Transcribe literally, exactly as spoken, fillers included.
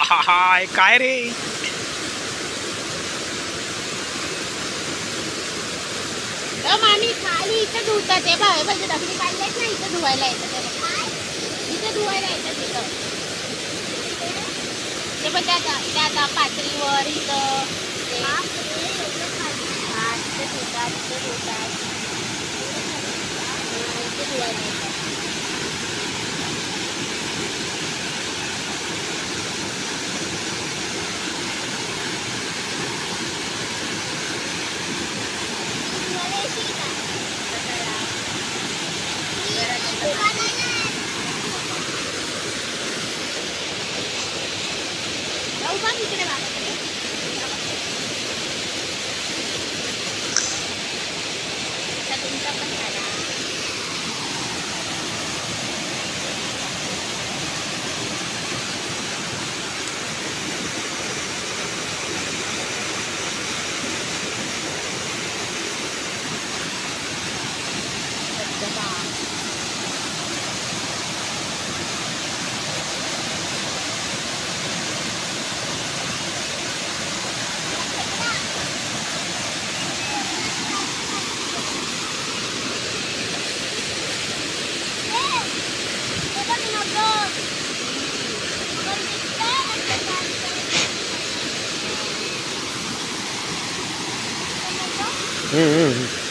हाय काय रे. मामी खाली इथं धुतात ते भावे म्हणजे दगडी काढलेत ना इथं धुवायला येतं त्याला. इथं धुवायला येतं तिथं ते पण त्या त्या पातळीवर इथं ते इथं धुतात इथं धुतात इथं धुवायला येतात. इकडे तुमचा पण झाला. हम्म